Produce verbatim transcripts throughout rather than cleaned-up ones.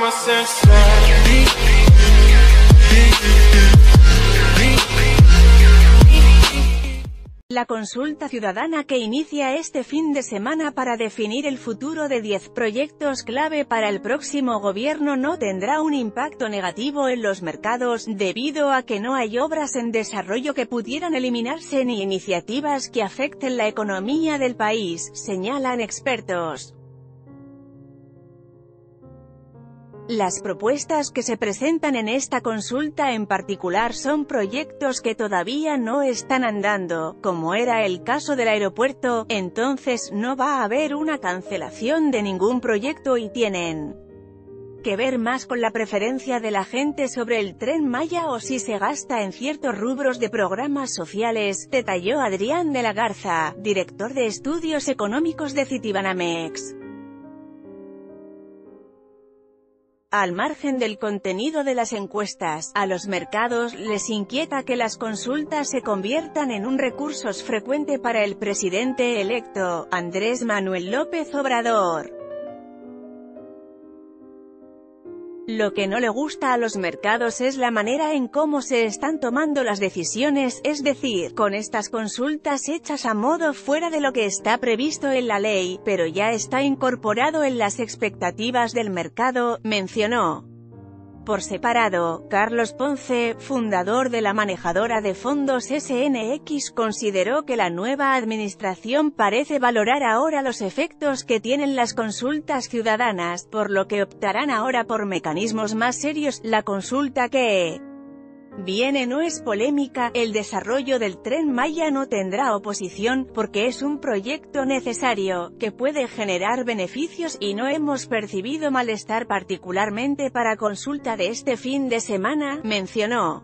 La consulta ciudadana que inicia este fin de semana para definir el futuro de diez proyectos clave para el próximo gobierno no tendrá un impacto negativo en los mercados, debido a que no hay obras en desarrollo que pudieran eliminarse ni iniciativas que afecten la economía del país, señalan expertos. Las propuestas que se presentan en esta consulta en particular son proyectos que todavía no están andando, como era el caso del aeropuerto, entonces no va a haber una cancelación de ningún proyecto y tienen que ver más con la preferencia de la gente sobre el Tren Maya o si se gasta en ciertos rubros de programas sociales, detalló Adrián de la Garza, director de Estudios Económicos de Citibanamex. Al margen del contenido de las encuestas, a los mercados les inquieta que las consultas se conviertan en un recurso frecuente para el presidente electo, Andrés Manuel López Obrador. Lo que no le gusta a los mercados es la manera en cómo se están tomando las decisiones, es decir, con estas consultas hechas a modo fuera de lo que está previsto en la ley, pero ya está incorporado en las expectativas del mercado, mencionó. Por separado, Carlos Ponce, fundador de la manejadora de fondos S N X, consideró que la nueva administración parece valorar ahora los efectos que tienen las consultas ciudadanas, por lo que optarán ahora por mecanismos más serios. La consulta que viene no es polémica, el desarrollo del Tren Maya no tendrá oposición, porque es un proyecto necesario, que puede generar beneficios, y no hemos percibido malestar particularmente para consulta de este fin de semana, mencionó.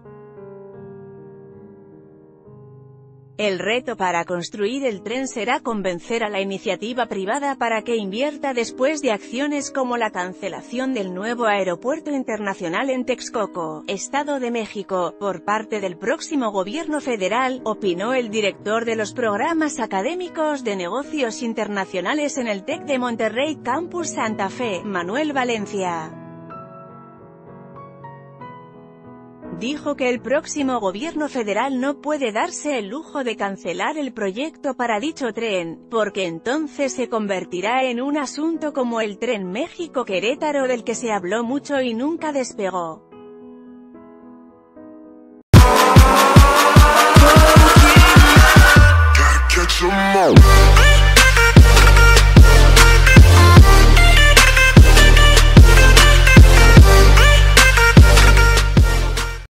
El reto para construir el tren será convencer a la iniciativa privada para que invierta después de acciones como la cancelación del nuevo aeropuerto internacional en Texcoco, Estado de México, por parte del próximo gobierno federal, opinó el director de los programas académicos de negocios internacionales en el TEC de Monterrey Campus Santa Fe, Manuel Valencia. Dijo que el próximo gobierno federal no puede darse el lujo de cancelar el proyecto para dicho tren, porque entonces se convertirá en un asunto como el Tren México-Querétaro del que se habló mucho y nunca despegó. Gotta catch 'em all.